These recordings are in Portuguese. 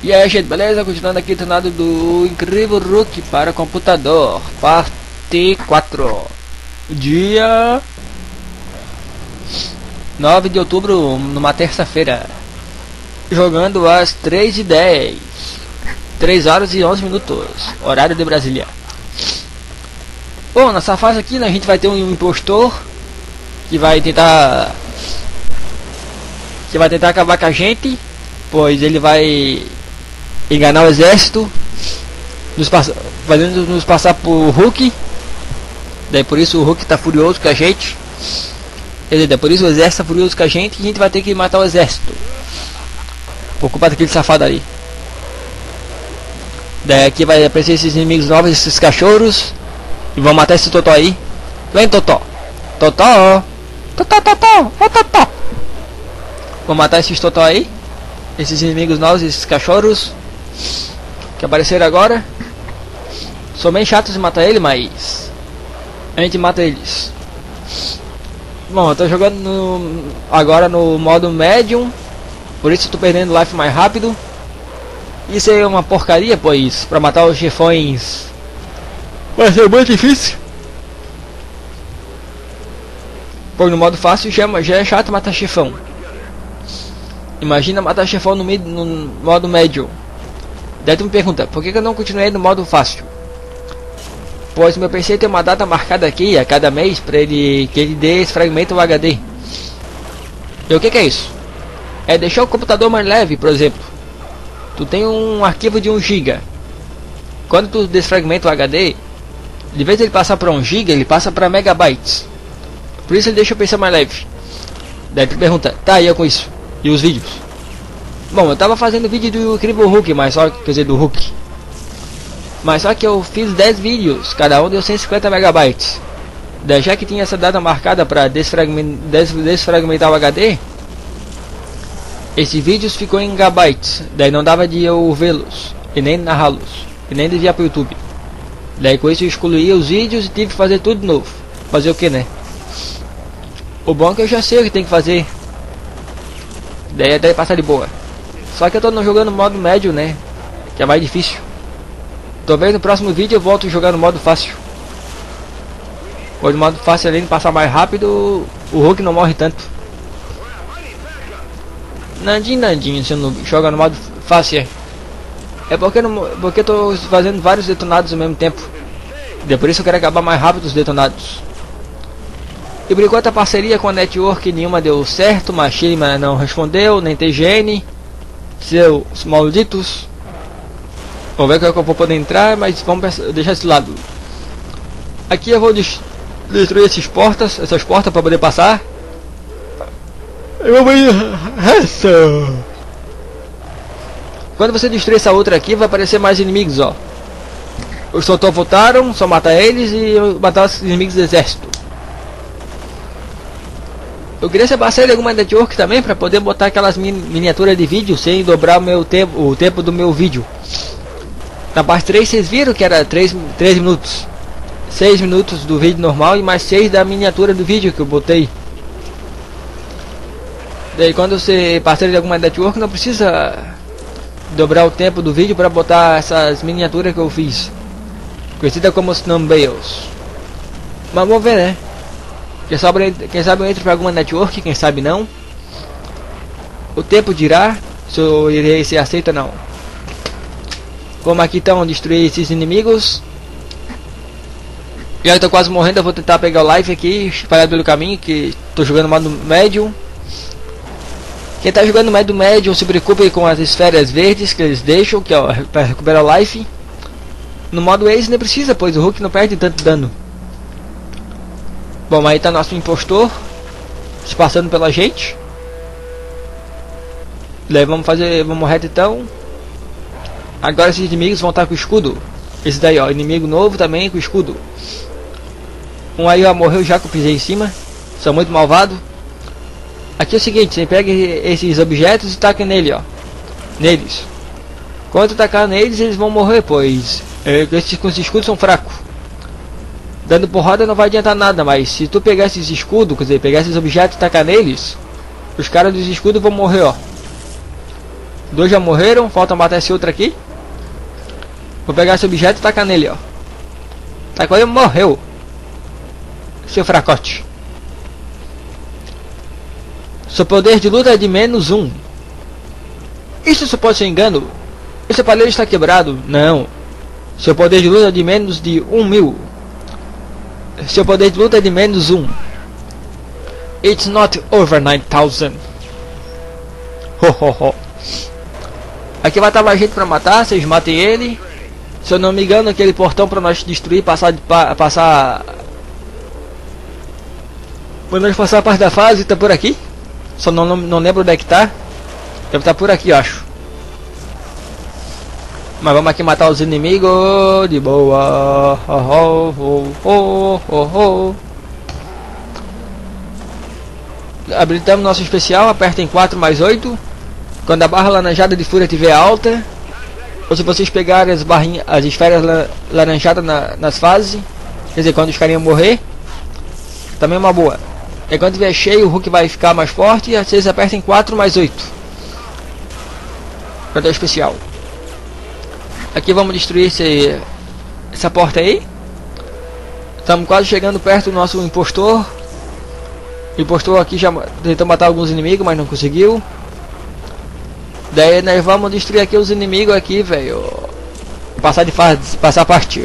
E aí, gente, beleza? Continuando aqui o tornado do Incrível Hulk para computador, parte 4. Dia 9 de outubro, numa terça-feira. Jogando às 3h10, 3 horas e 11 minutos, horário de Brasília. Bom, nessa fase aqui, né, a gente vai ter um impostor que vai tentar acabar com a gente, pois ele vai enganar o exército, fazendo nos passar por Hulk. Daí por isso o Hulk tá furioso com a gente. Daí por isso o exército tá furioso com a gente e a gente vai ter que matar o exército por culpa daquele safado ali. Daí aqui vai aparecer esses inimigos novos, esses cachorros, e vão matar esse Totó aí. Vem, Totó. Totó. Totó, Totó. Ô, Totó. Vou matar esses Totó aí, esses inimigos novos, esses cachorros que apareceram agora. Sou bem chato de matar ele, mas a gente mata eles. Bom, eu tô jogando agora no modo médium, por isso eu tô perdendo life mais rápido. Isso é uma porcaria, pois pra matar os chefões vai ser muito difícil. Pois no modo fácil já é chato matar chefão. Imagina matar chefão no modo médio. Daí tu me pergunta, por que eu não continuei no modo fácil? Pois meu PC tem uma data marcada aqui a cada mês para que ele desfragmente o HD. E o que é isso? É deixar o computador mais leve, por exemplo. Tu tem um arquivo de 1 GB. Quando tu desfragmenta o HD, de vez ele passar para 1 GB, ele passa para megabytes. Por isso ele deixa o PC mais leve. Daí tu pergunta, tá, e eu com isso? E os vídeos? Bom, eu tava fazendo vídeo do Incrível Hulk, mas só, quer dizer, do Hulk. Mas só que eu fiz 10 vídeos, cada um deu 150 megabytes. Daí já que tinha essa data marcada para desfragmentar o HD, esses vídeos ficou em gigabytes. Daí não dava de eu vê-los, e nem narrá-los, e nem enviar para o YouTube. Daí com isso eu excluí os vídeos e tive que fazer tudo de novo. Fazer o que, né? O bom é que eu já sei o que tem que fazer. Daí passar de boa. Só que eu tô jogando no modo médio, né? Que é mais difícil. Talvez no próximo vídeo eu volto a jogar no modo fácil. Pois no modo fácil, além de passar mais rápido, o Hulk não morre tanto. Nandinho, se não joga no modo fácil. É porque eu tô fazendo vários detonados ao mesmo tempo. E por isso eu quero acabar mais rápido os detonados. E por enquanto a parceria com a network nenhuma deu certo, Machinima não respondeu, nem TGN, seus malditos. Vamos ver como é que eu vou poder entrar, mas vamos deixar esse lado. Aqui eu vou destruir essas portas para poder passar. Eu vou ir essa. Quando você destruir essa outra aqui, vai aparecer mais inimigos, ó. Os Totó voltaram, só matar eles e matar os inimigos do exército. Eu queria ser parceiro de alguma network também para poder botar aquelas miniaturas de vídeo sem dobrar o tempo do meu vídeo. Na parte 3 vocês viram que era 3 minutos. 6 minutos do vídeo normal e mais 6 da miniatura do vídeo que eu botei. Daí quando você é parceiro de alguma network não precisa dobrar o tempo do vídeo para botar essas miniaturas que eu fiz. Conhecida como thumbnails. Mas vamos ver, né? Quem sabe eu entro para alguma network, quem sabe não. O tempo dirá se eu irei ser aceito ou não. Como aqui estão destruir esses inimigos. Já estou quase morrendo, eu vou tentar pegar o life aqui, espalhado pelo caminho, que estou jogando modo médium. Quem está jogando modo médium se preocupe com as esferas verdes que eles deixam, que é para recuperar o life. No modo Ace nem precisa, pois o Hulk não perde tanto dano. Bom, aí tá nosso impostor se passando pela gente. Daí vamos reto então. Agora esses inimigos vão estar com escudo. Esse daí, ó, inimigo novo também com escudo. Um aí ó, morreu já que eu pisei em cima. São muito malvado. Aqui é o seguinte, você pega esses objetos e taca nele, ó. Neles. Quando tacar neles, eles vão morrer, pois esses escudos são fracos. Dando porrada não vai adiantar nada, mas se tu pegar esses escudos, quer dizer, pegar esses objetos e tacar neles, os caras dos escudos vão morrer, ó. 2 já morreram, falta matar esse outro aqui. Vou pegar esse objeto e tacar nele, ó. Tacou e morreu. Seu fracote. Seu poder de luta é de -1. Isso só pode ser engano. Esse aparelho está quebrado. Não. Seu poder de luta é de menos de 1.000. Seu poder de luta é de -1. It's not over 9,000. Ho ho ho. Aqui vai estar mais gente pra matar. Vocês matem ele. Se eu não me engano, aquele portão pra nós destruir, passar pra nós passar a parte da fase, tá por aqui. Só não lembro onde é que tá. Deve estar por aqui, eu acho. Mas vamos aqui matar os inimigos de boa. Habilitamos nosso especial. Apertem 4 mais 8. Quando a barra laranjada de fúria estiver alta, ou se vocês pegarem as esferas laranjadas nas fases, quer dizer, quando os carinhas morrer, também é uma boa. E quando estiver cheio, o Hulk vai ficar mais forte. E vocês apertem 4 mais 8 para dar o especial. Aqui vamos destruir essa porta aí. Estamos quase chegando perto do nosso impostor. O impostor aqui já tentou matar alguns inimigos, mas não conseguiu. Daí nós vamos destruir aqui os inimigos aqui, velho. Passar de fase, passar a parte.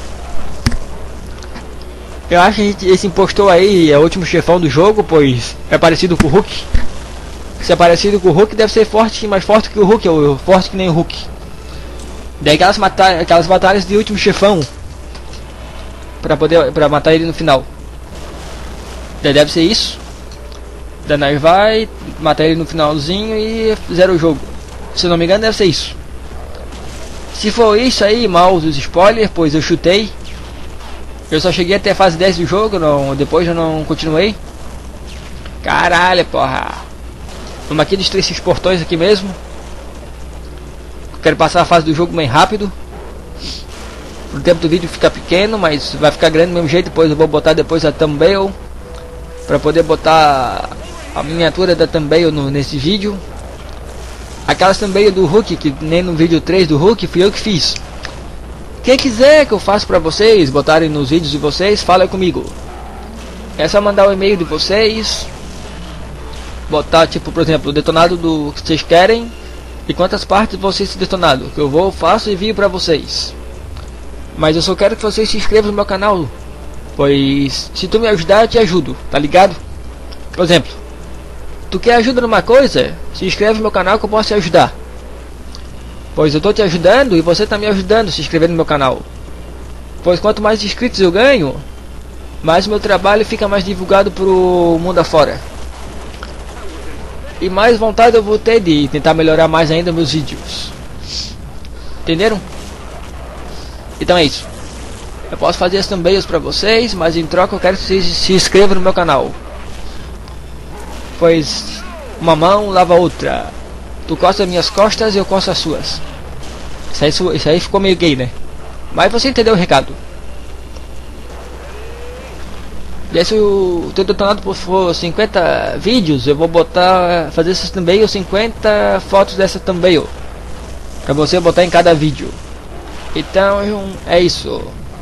Eu acho que esse impostor aí é o último chefão do jogo, pois é parecido com o Hulk. Se é parecido com o Hulk, deve ser forte, mais forte que o Hulk, ou forte que nem o Hulk. Daí aquelas batalhas de último chefão pra matar ele no final. Daí deve ser isso. Daí nós vai matar ele no finalzinho e zera o jogo. Se não me engano, deve ser isso. Se for isso aí, mal os spoilers, pois eu chutei. Eu só cheguei até a fase 10 do jogo, depois eu não continuei. Caralho, porra. Vamos aqui destruir esses portões aqui mesmo. Quero passar a fase do jogo bem rápido. O tempo do vídeo fica pequeno, mas vai ficar grande do mesmo jeito. Depois eu vou botar depois a thumbnail, para poder botar a miniatura da thumbnail nesse vídeo. Aquelas thumbnail do Hulk, que nem no vídeo 3 do Hulk, fui eu que fiz. Quem quiser que eu faça para vocês, botarem nos vídeos de vocês, fala comigo. É só mandar o e-mail de vocês. Botar, tipo, por exemplo, o detonado do que vocês querem. E quantas partes vocês se detonado. Que eu vou, faço e envio para vocês. Mas eu só quero que vocês se inscrevam no meu canal. Pois, se tu me ajudar, eu te ajudo, tá ligado? Por exemplo, tu quer ajuda numa coisa? Se inscreve no meu canal que eu posso te ajudar. Pois eu tô te ajudando e você tá me ajudando se inscrever no meu canal. Pois quanto mais inscritos eu ganho, mais meu trabalho fica mais divulgado pro mundo afora. E mais vontade eu vou ter de tentar melhorar mais ainda meus vídeos. Entenderam? Então é isso. Eu posso fazer as thumbnails pra vocês, mas em troca eu quero que vocês se inscrevam no meu canal. Pois uma mão lava a outra. Tu costa as minhas costas e eu costo as suas. Isso aí ficou meio gay, né? Mas você entendeu o recado. E se o teu detonado for 50 vídeos, eu vou fazer essas thumbnails, 50 fotos dessa thumbnail, pra você botar em cada vídeo. Então é isso.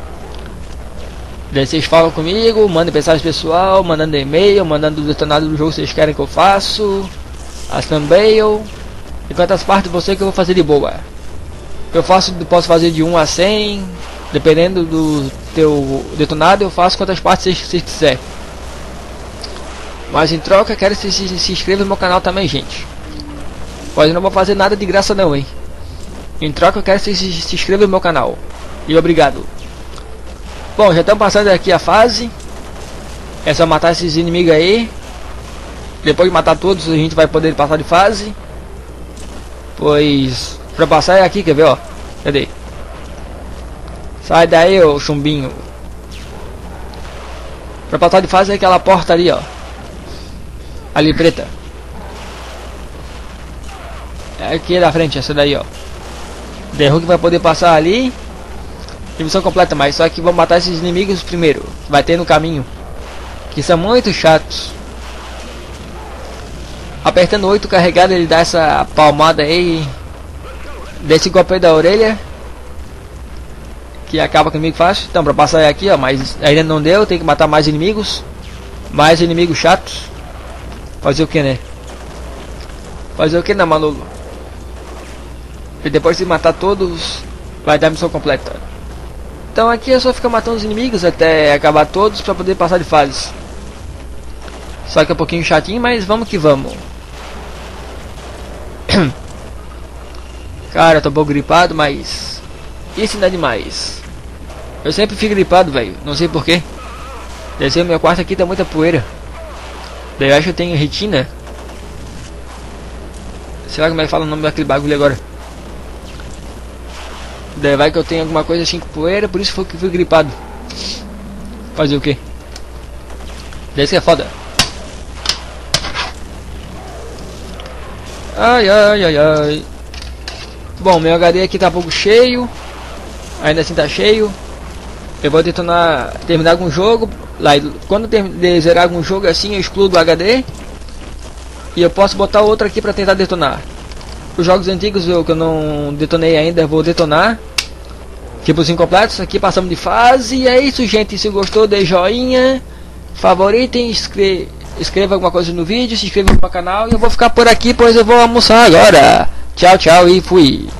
Daí vocês falam comigo, mandem mensagem pessoal, mandando e-mail, mandando o detonado do jogo que vocês querem que eu faça, as thumbnail, e quantas partes você que eu vou fazer de boa. Posso fazer de 1 a 100, dependendo do teu detonado, eu faço quantas partes vocês quiser. Mas em troca, quero que vocês se inscrevam no meu canal também, gente. Pois eu não vou fazer nada de graça não, hein. Em troca, eu quero que vocês se inscrevam no meu canal. E obrigado. Bom, já estamos passando aqui a fase. É só matar esses inimigos aí. Depois de matar todos, a gente vai poder passar de fase. Pois, pra passar é aqui, quer ver, ó. Cadê? Sai daí, ô chumbinho. Pra passar de fase é aquela porta ali, ó. Ali, preta. É aqui da frente, essa daí, ó. The Hulk vai poder passar ali. Missão completa, mas só que vamos matar esses inimigos primeiro. Vai ter no caminho. Que são muito chatos. apertando 8 carregado ele dá essa palmada aí, desse golpe aí da orelha, que acaba comigo fácil. Então pra passar aqui, ó, mas ainda não deu, tem que matar mais inimigos chatos. Fazer o que, né? Fazer o que, né, Manolo? E depois de matar todos, vai dar a missão completa. Então aqui é só ficar matando os inimigos até acabar todos pra poder passar de fase. Só que é um pouquinho chatinho, mas vamos que vamos. Cara, eu tô um pouco gripado, mas isso não é demais. Eu sempre fico gripado, velho. Não sei porquê. Deve ser o meu quarto aqui, tá muita poeira. Daí eu acho que eu tenho retina. Sei lá como é que fala o nome daquele bagulho agora. Daí vai que eu tenho alguma coisa assim com poeira, por isso foi que fui gripado. Fazer o que? Daí isso que é foda. Ai, ai, ai, ai. Bom, meu HD aqui tá um pouco cheio. Ainda assim tá cheio. Eu vou terminar algum jogo. Lá, quando eu zerar algum jogo assim, eu excluo do HD. E eu posso botar outro aqui pra tentar detonar. Os jogos antigos que eu não detonei ainda, eu vou detonar. Tipo os incompletos, aqui passamos de fase. E é isso, gente. Se gostou, dê joinha, favoritem, escreva alguma coisa no vídeo, se inscreva no meu canal. E eu vou ficar por aqui, pois eu vou almoçar agora. Tchau, tchau e fui.